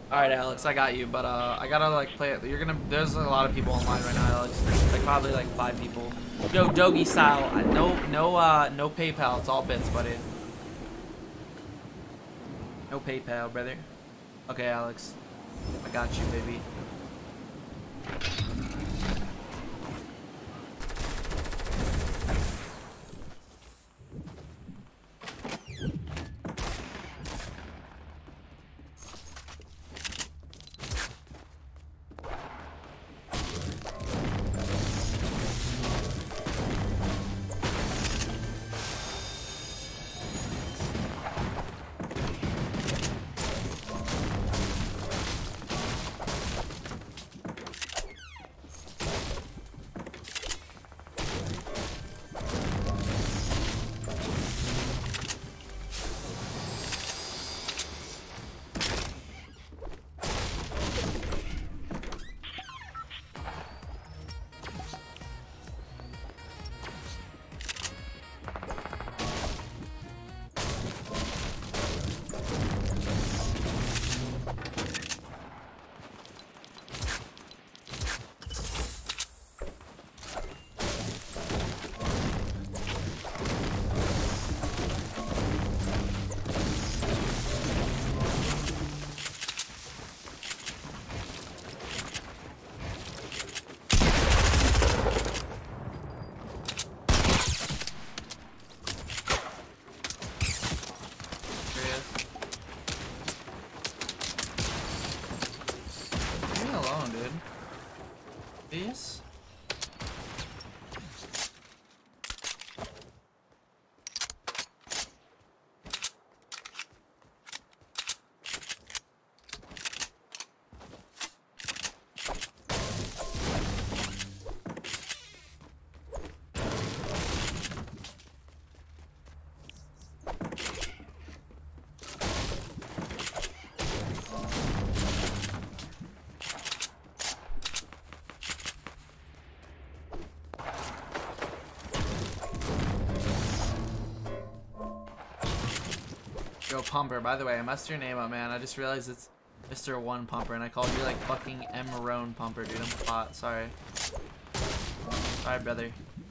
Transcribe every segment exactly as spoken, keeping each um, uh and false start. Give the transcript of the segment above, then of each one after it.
All right, Alex, I got you, but uh, I gotta like play it. You're gonna. There's a lot of people online right now, Alex. Like probably like five people. Yo, Dogi style. I- No, no, uh, no PayPal. It's all bits, buddy. No PayPal, brother. Okay, Alex. I got you, baby. Please? Yo, Pumper, by the way, I messed your name up, man. I just realized it's Mister One Pumper, and I called you like fucking Emerone Pumper, dude. I'm hot. Sorry. Sorry, brother.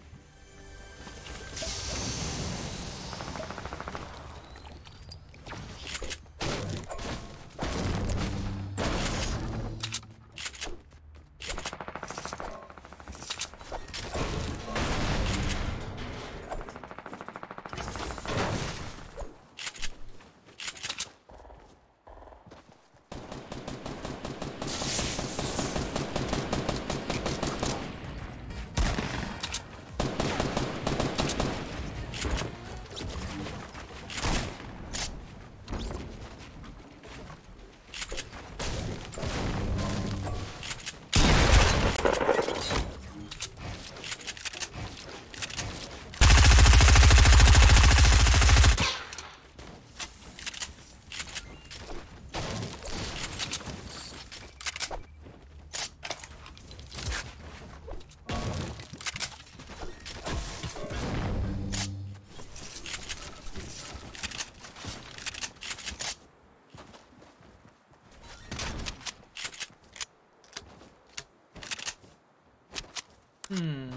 Hmm.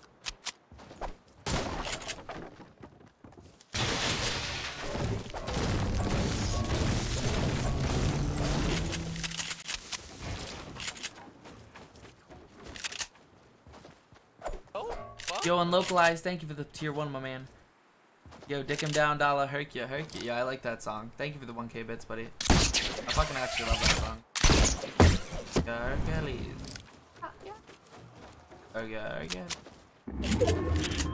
Oh, fuck. Yo, unlocalized, thank you for the tier one, my man. Yo, dick him down, dollar, herk ya, herk ya. Yeah, I like that song. Thank you for the one K bits, buddy. I fucking actually love that song. Scargalies. Okay, again.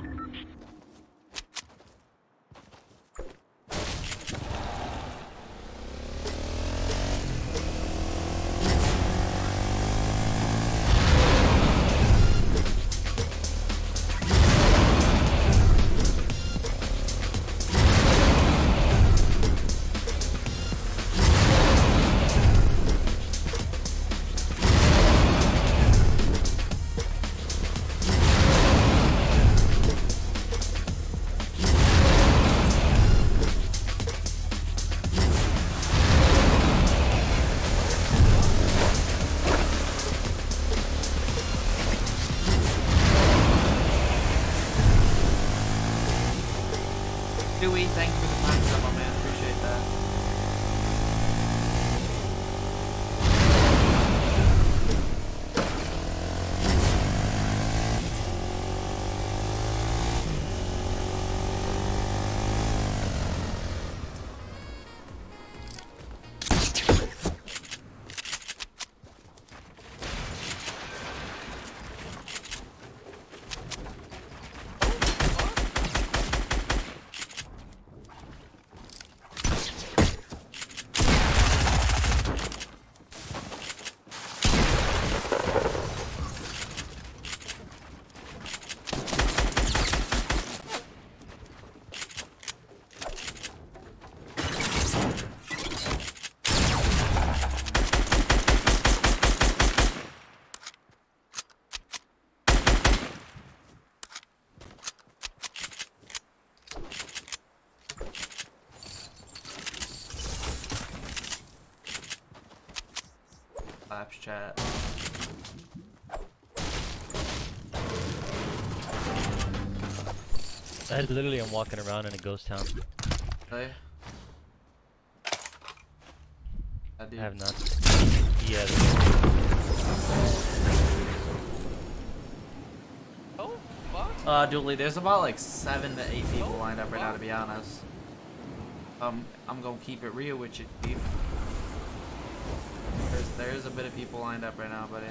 Buddy, thank you for the time sub, my man. Appreciate that. Laps chat. I literally am walking around in a ghost town. Really? I do. I have not. Yeah. Oh, fuck. Uh, Dooley, there's about like seven to eight people lined up right now, to be honest. Um, I'm gonna keep it real with you, Chief. There's, there's a bit of people lined up right now, buddy.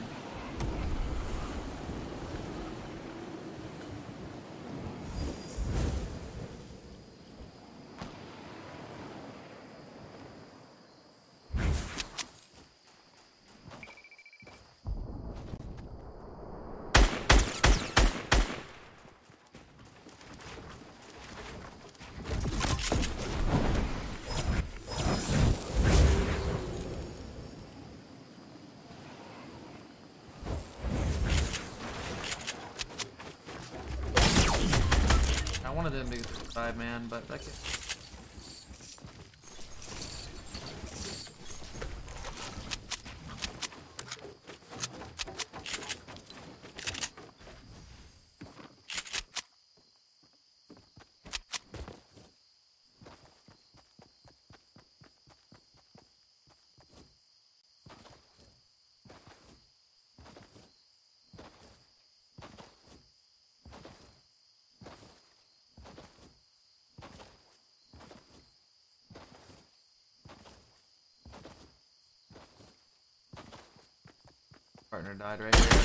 One of them big five man, but okay. Partner died right here.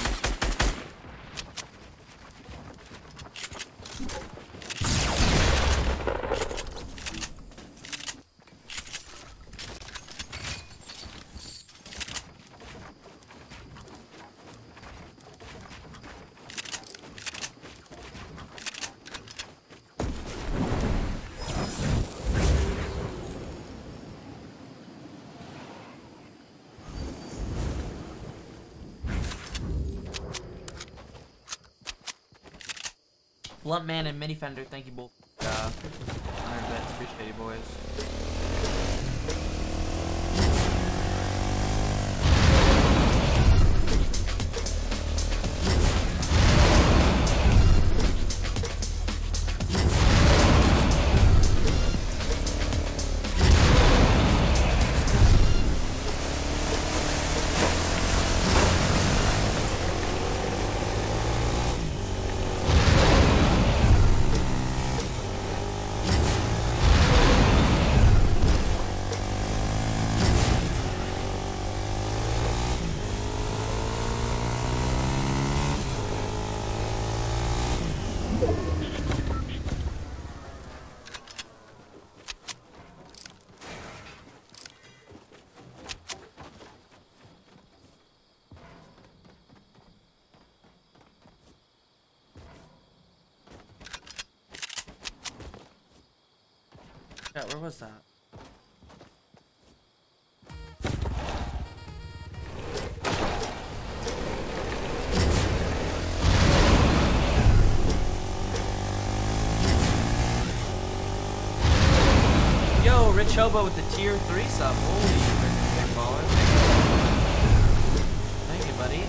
Blunt Man and Mini Fender, thank you both. Uh, one hundred bits, appreciate you boys. Yeah, where was that? Yo, Rich Hobo with the tier three sub. Holy big baller. Thank you, buddy.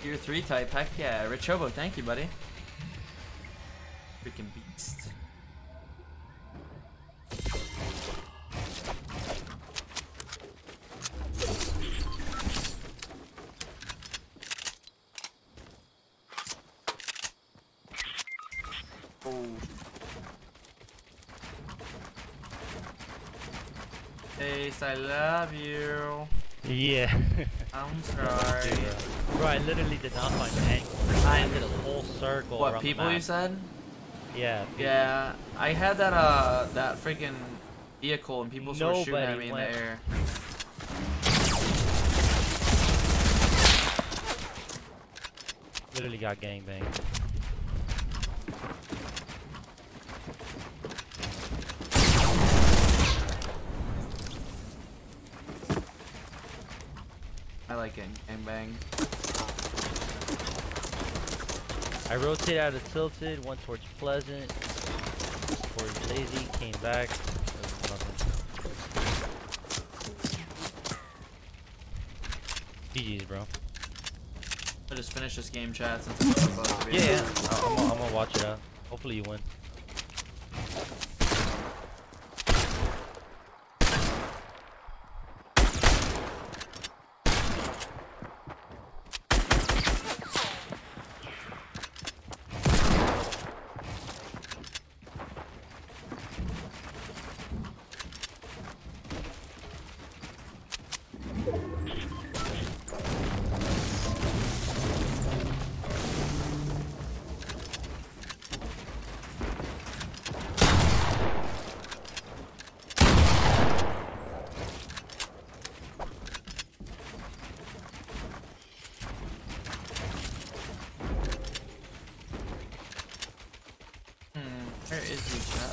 Tier three type, heck yeah. Rich Hobo, thank you, buddy. Freaking beast. Oh. Ace, I love you. Yeah. I'm sorry. Bro, I literally did not find anyone. I did a whole circle What, around people the map. you said? Yeah. People. Yeah, I had that uh that freaking vehicle and people were shooting at Nobody me in went. the air. Literally got gangbanged. I like getting gang bang. I rotated out of Tilted, went towards Pleasant, towards Lazy, came back. There was nothing. G G's, bro. I just finished this game, chat, since it's supposed to be. Yeah, yeah. I- I'm, gonna- I'm gonna watch it out. Hopefully you win. Where is he, chat?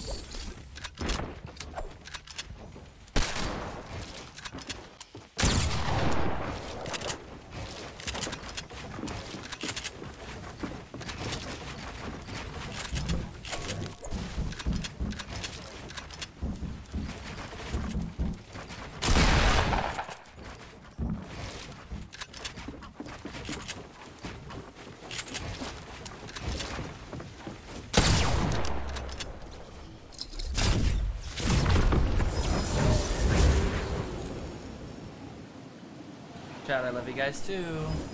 Chat, I love you guys too.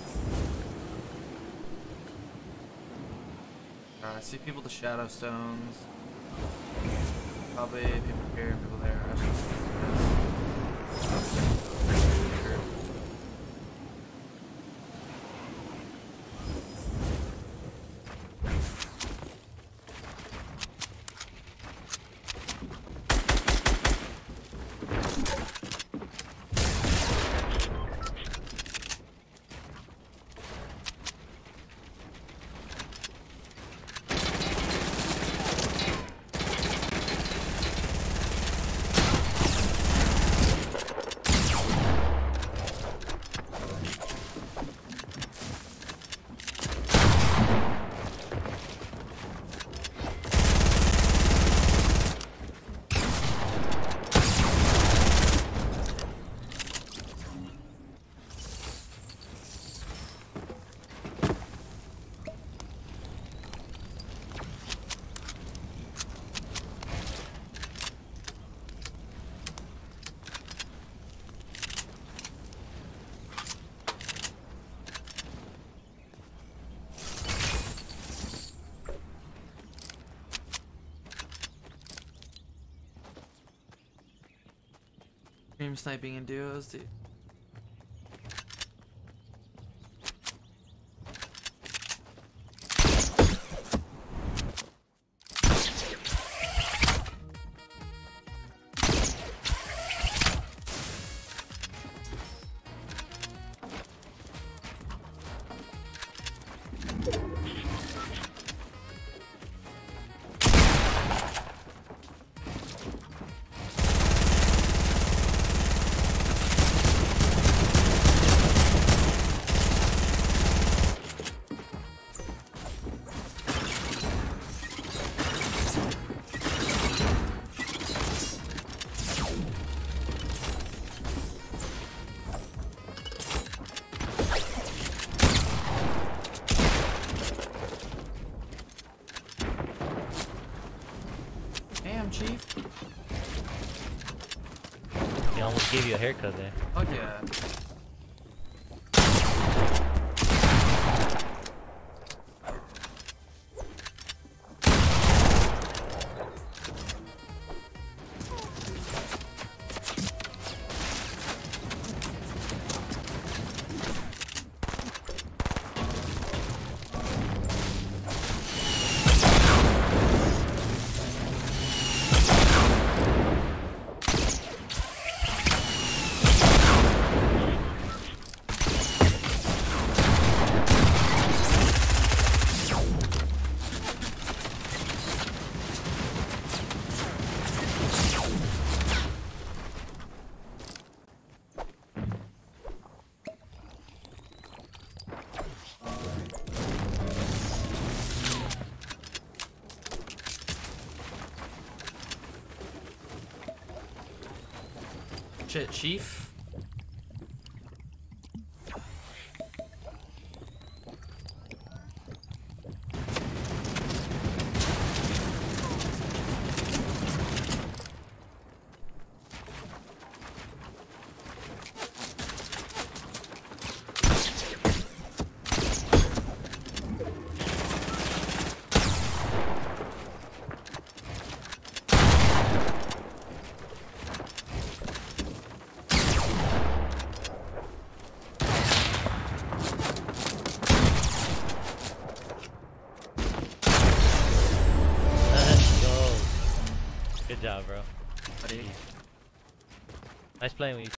Uh, I see people to Shadow Stones. Probably people here, people there. I should see you guys. Stream sniping in duos, dude. Damn, Chief. He almost gave you a haircut there. Fuck yeah. Shit, Chief. Good job, bro. Buddy. Nice playing with you.